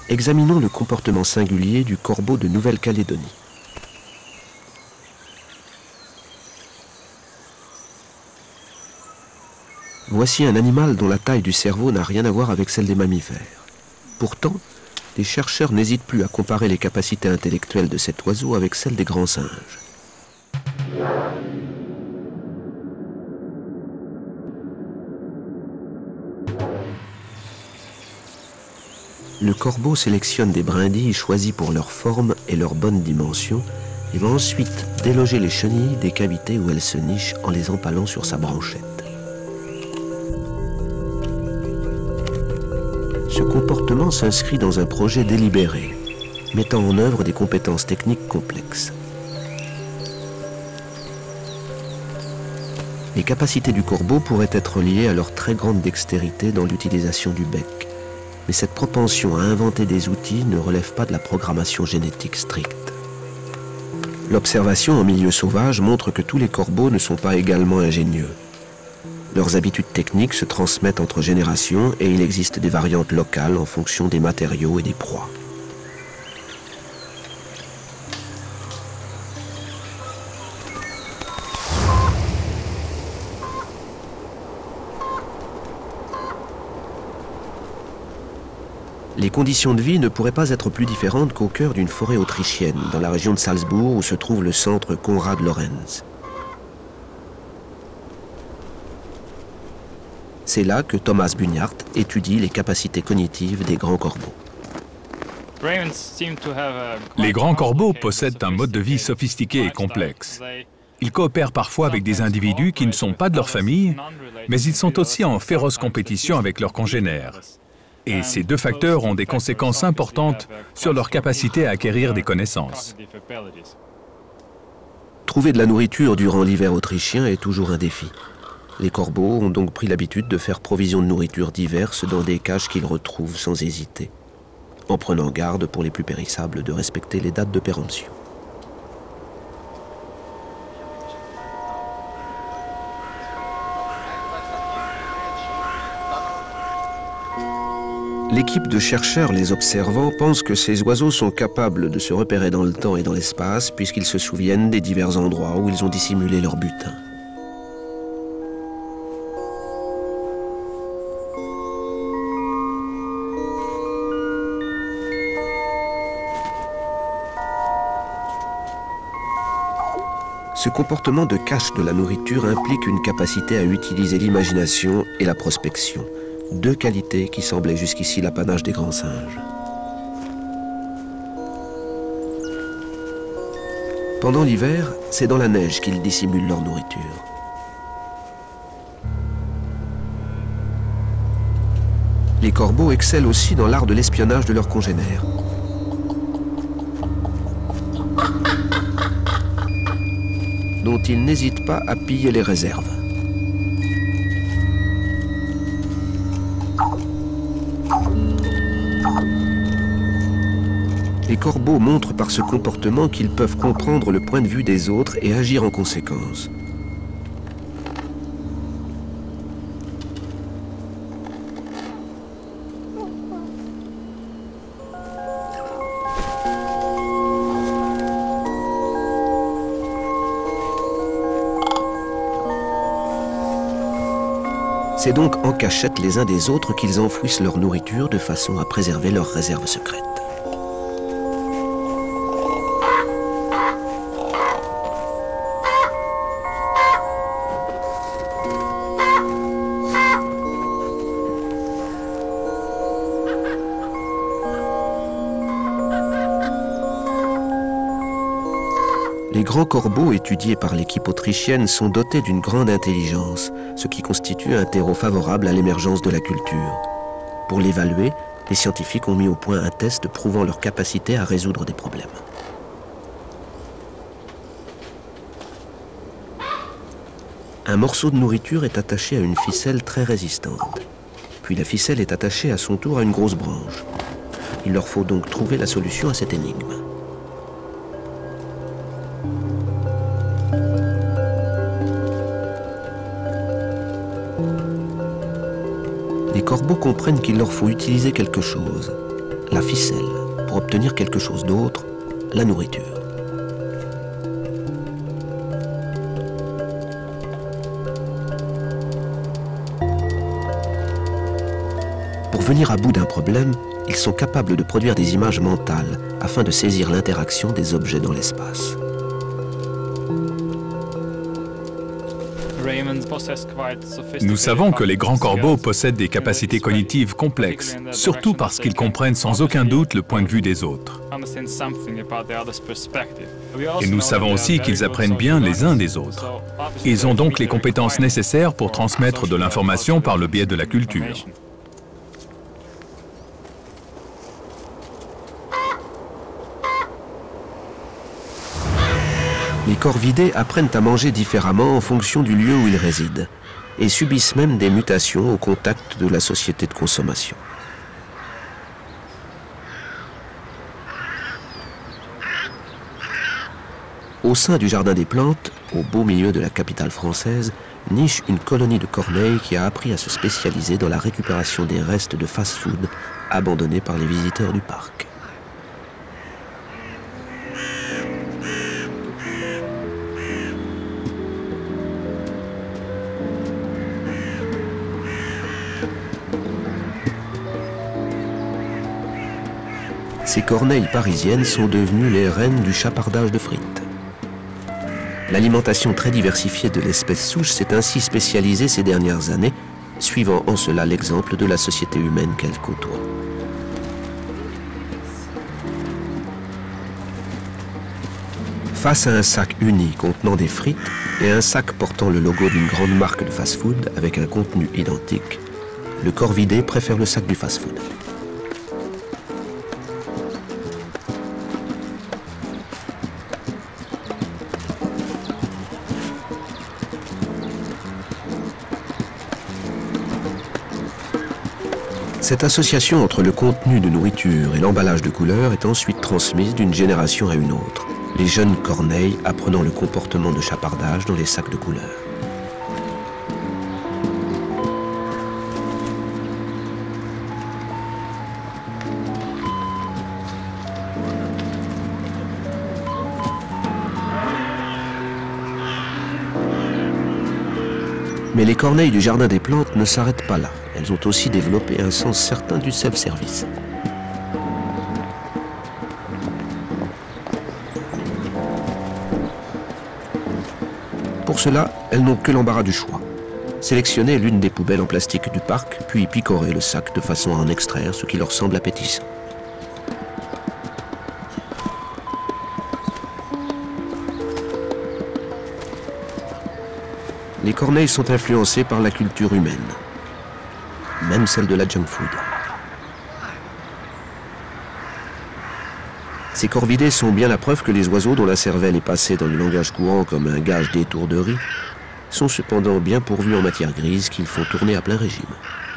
examinons le comportement singulier du corbeau de Nouvelle-Calédonie. Voici un animal dont la taille du cerveau n'a rien à voir avec celle des mammifères. Pourtant, les chercheurs n'hésitent plus à comparer les capacités intellectuelles de cet oiseau avec celles des grands singes. Le corbeau sélectionne des brindilles choisies pour leur forme et leur bonne dimension et va ensuite déloger les chenilles des cavités où elles se nichent en les empalant sur sa branchette. Ce comportement s'inscrit dans un projet délibéré, mettant en œuvre des compétences techniques complexes. Les capacités du corbeau pourraient être liées à leur très grande dextérité dans l'utilisation du bec. Mais cette propension à inventer des outils ne relève pas de la programmation génétique stricte. L'observation en milieu sauvage montre que tous les corbeaux ne sont pas également ingénieux. Leurs habitudes techniques se transmettent entre générations et il existe des variantes locales en fonction des matériaux et des proies. Les conditions de vie ne pourraient pas être plus différentes qu'au cœur d'une forêt autrichienne, dans la région de Salzbourg où se trouve le centre Konrad Lorenz. C'est là que Thomas Bunyart étudie les capacités cognitives des grands corbeaux. Les grands corbeaux possèdent un mode de vie sophistiqué et complexe. Ils coopèrent parfois avec des individus qui ne sont pas de leur famille, mais ils sont aussi en féroce compétition avec leurs congénères. Et ces deux facteurs ont des conséquences importantes sur leur capacité à acquérir des connaissances. Trouver de la nourriture durant l'hiver autrichien est toujours un défi. Les corbeaux ont donc pris l'habitude de faire provision de nourriture diverses dans des cages qu'ils retrouvent sans hésiter, en prenant garde pour les plus périssables de respecter les dates de péremption. L'équipe de chercheurs les observant pense que ces oiseaux sont capables de se repérer dans le temps et dans l'espace puisqu'ils se souviennent des divers endroits où ils ont dissimulé leur butin. Ce comportement de cache de la nourriture implique une capacité à utiliser l'imagination et la prospection. Deux qualités qui semblaient jusqu'ici l'apanage des grands singes. Pendant l'hiver, c'est dans la neige qu'ils dissimulent leur nourriture. Les corbeaux excellent aussi dans l'art de l'espionnage de leurs congénères. Dont ils n'hésitent pas à piller les réserves. Les corbeaux montrent par ce comportement qu'ils peuvent comprendre le point de vue des autres et agir en conséquence. C'est donc en cachette les uns des autres qu'ils enfouissent leur nourriture de façon à préserver leurs réserves secrètes. Les grands corbeaux étudiés par l'équipe autrichienne sont dotés d'une grande intelligence, ce qui constitue un terreau favorable à l'émergence de la culture. Pour l'évaluer, les scientifiques ont mis au point un test prouvant leur capacité à résoudre des problèmes. Un morceau de nourriture est attaché à une ficelle très résistante. Puis la ficelle est attachée à son tour à une grosse branche. Il leur faut donc trouver la solution à cette énigme. Les corbeaux comprennent qu'il leur faut utiliser quelque chose, la ficelle, pour obtenir quelque chose d'autre, la nourriture. Pour venir à bout d'un problème, ils sont capables de produire des images mentales afin de saisir l'interaction des objets dans l'espace. Nous savons que les grands corbeaux possèdent des capacités cognitives complexes, surtout parce qu'ils comprennent sans aucun doute le point de vue des autres. Et nous savons aussi qu'ils apprennent bien les uns des autres. Ils ont donc les compétences nécessaires pour transmettre de l'information par le biais de la culture. Les corvidés apprennent à manger différemment en fonction du lieu où ils résident et subissent même des mutations au contact de la société de consommation. Au sein du Jardin des Plantes, au beau milieu de la capitale française, niche une colonie de corneilles qui a appris à se spécialiser dans la récupération des restes de fast-food abandonnés par les visiteurs du parc. Ces corneilles parisiennes sont devenues les reines du chapardage de frites. L'alimentation très diversifiée de l'espèce souche s'est ainsi spécialisée ces dernières années, suivant en cela l'exemple de la société humaine qu'elle côtoie. Face à un sac uni contenant des frites et un sac portant le logo d'une grande marque de fast-food avec un contenu identique, le corvidé préfère le sac du fast-food. Cette association entre le contenu de nourriture et l'emballage de couleurs est ensuite transmise d'une génération à une autre, les jeunes corneilles apprenant le comportement de chapardage dans les sacs de couleurs. Mais les corneilles du Jardin des Plantes ne s'arrêtent pas là. Elles ont aussi développé un sens certain du self-service. Pour cela, elles n'ont que l'embarras du choix. Sélectionner l'une des poubelles en plastique du parc, puis picorer le sac de façon à en extraire ce qui leur semble appétissant. Les corneilles sont influencées par la culture humaine, même celle de la junk food. Ces corvidés sont bien la preuve que les oiseaux dont la cervelle est passée dans le langage courant comme un gage d'étourderie sont cependant bien pourvus en matière grise qu'ils font tourner à plein régime.